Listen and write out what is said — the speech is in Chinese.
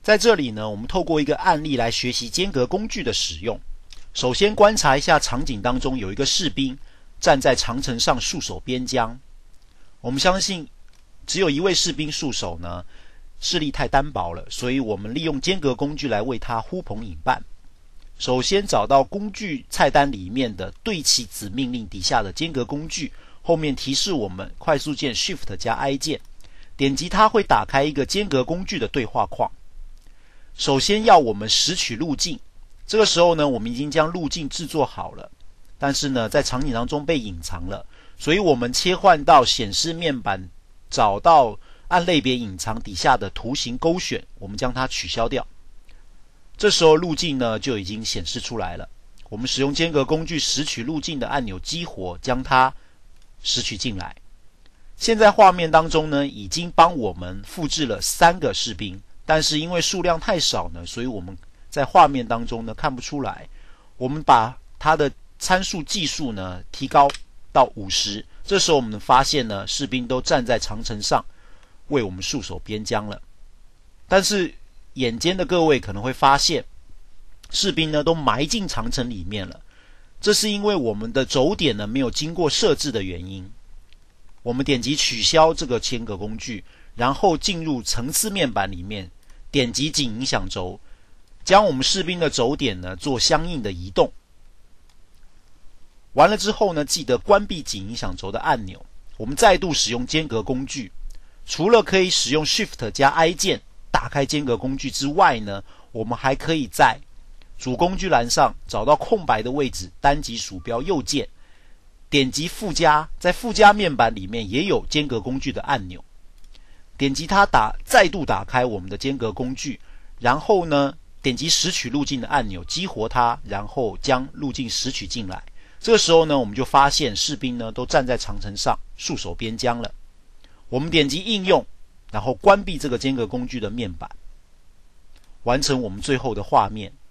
在这里呢，我们透过一个案例来学习间隔工具的使用。首先观察一下场景当中有一个士兵站在长城上戍守边疆。我们相信只有一位士兵戍守呢，势力太单薄了，所以我们利用间隔工具来为他呼朋引伴。首先找到工具菜单里面的对齐子命令底下的间隔工具，后面提示我们快速键 Shift 加 I 键，点击它会打开一个间隔工具的对话框。首先要我们拾取路径，这个时候呢，我们已经将路径制作好了，但是呢，在场景当中被隐藏了，所以我们切换到显示面板，找到按类别隐藏底下的图形勾选，我们将它取消掉。这时候路径呢就已经显示出来了。我们使用间隔工具拾取路径的按钮激活，将它拾取进来。现在画面当中呢，已经帮我们复制了3个士兵，但是因为数量太少呢，所以我们在画面当中呢看不出来。我们把它的参数计数呢提高到50，这时候我们发现呢，士兵都站在长城上为我们戍守边疆了。但是眼尖的各位可能会发现，士兵呢都埋进长城里面了，这是因为我们的轴点呢没有经过设置的原因。我们点击取消这个间隔工具，然后进入层次面板里面，点击仅影响轴，将我们士兵的轴点呢做相应的移动。完了之后呢，记得关闭仅影响轴的按钮。我们再度使用间隔工具，除了可以使用 Shift 加 I 键打开间隔工具之外呢，我们还可以在主工具栏上找到空白的位置，单击鼠标右键，点击附加，在附加面板里面也有间隔工具的按钮，点击它再度打开我们的间隔工具，然后呢，点击拾取路径的按钮，激活它，然后将路径拾取进来。这个时候呢，我们就发现士兵呢都站在长城上戍守边疆了。我们点击应用，然后关闭这个间隔工具的面板，完成我们最后的画面。